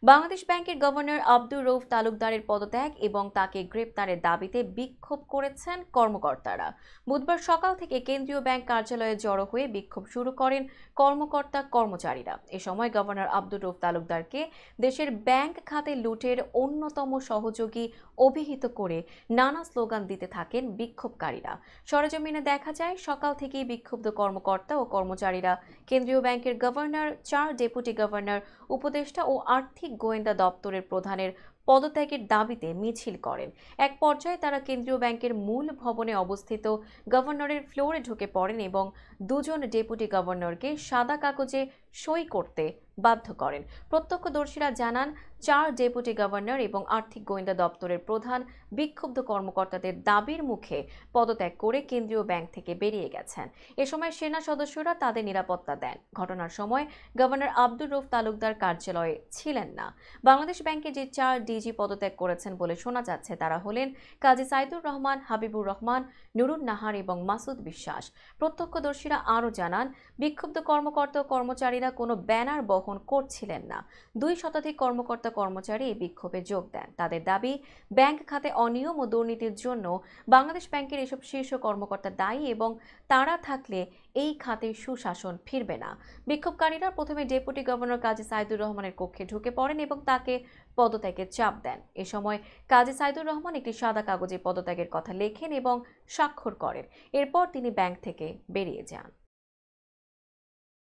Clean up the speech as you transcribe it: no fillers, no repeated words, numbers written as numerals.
বাংলাদেশ ব্যাংকের গভর্নর আব্দুর রউফ তালুকদারের পদত্যাগ এবং তাকে গ্রেপ্তারের দাবিতে বিক্ষোভ করেছেন কর্মকর্তারা। বুধবার সকাল থেকে কেন্দ্রীয় ব্যাংক কার্যালয়ে জড়ো হয়ে বিক্ষোভ শুরু করেন কর্মকর্তা কর্মচারীরা। এ সময় গভর্নর আব্দুর রউফ তালুকদারকে দেশের ব্যাংক খাতে লুটের অন্যতম সহযোগী অভিহিত করে নানা স্লোগান দিতে থাকেন বিক্ষোভকারীরা। সরেজমিনে দেখা যায়, সকাল থেকেই বিক্ষুব্ধ কর্মকর্তা ও কর্মচারীরা কেন্দ্রীয় ব্যাংকের গভর্নর, 4 ডেপুটি গভর্নর, উপদেষ্টা ও আর্থিক গোয়েন্দা দপ্তরের প্রধানের পদত্যাগের দাবিতে মিছিল করেন। এক পর্যায়ে তারা কেন্দ্রীয় ব্যাংকের মূল ভবনে অবস্থিত গভর্নরের ফ্লোরে ঢুকে পড়েন এবং দুজন ডেপুটি গভর্নরকে সাদা কাগজে সই করতে বাধ্য করেন। প্রত্যক্ষদর্শীরা জানান, 4 ডেপুটি গভর্নর এবং আর্থিক গোয়েন্দা দপ্তরের প্রধান বিক্ষুব্ধ কর্মকর্তাদের দাবির মুখে পদত্যাগ করে কেন্দ্রীয় ব্যাংক থেকে বেরিয়ে গেছেন। এ সময় সেনা সদস্যরা তাদের নিরাপত্তা দেন। ঘটনার সময় গভর্নর আব্দুর রউফ তালুকদার কার্যালয়ে ছিলেন না। বাংলাদেশ ব্যাংকে যে 4 ডিজি পদত্যাগ করেছেন বলে শোনা যাচ্ছে তারা হলেন কাজী সাইদুর রহমান, হাবিবুর রহমান, নুরুন নাহার এবং মাসুদ বিশ্বাস। প্রত্যক্ষদর্শীরা আরও জানান, বিক্ষুব্ধ কর্মকর্তা ও কর্মচারীরা কোনো ব্যানার বহন করছিলেন না। 2 শতাধিক কর্মকর্তা কর্মচারী এই বিক্ষোভে যোগ দেন। তাদের দাবি, ব্যাংক খাতে অনিয়ম ও দুর্নীতির জন্য বাংলাদেশ ব্যাংকের এসব শীর্ষ কর্মকর্তা দায়ী এবং তারা থাকলে এই খাতে সুশাসন ফিরবে না। বিক্ষোভকারীরা প্রথমে ডেপুটি গভর্নর কাজী সাইদুর রহমানের কক্ষে ঢুকে পড়েন এবং তাকে পদত্যাগের চাপ দেন। এ সময় কাজী সাইদুর রহমান একটি সাদা কাগজে পদত্যাগের কথা লেখেন এবং স্বাক্ষর করেন। এরপর তিনি ব্যাংক থেকে বেরিয়ে যান।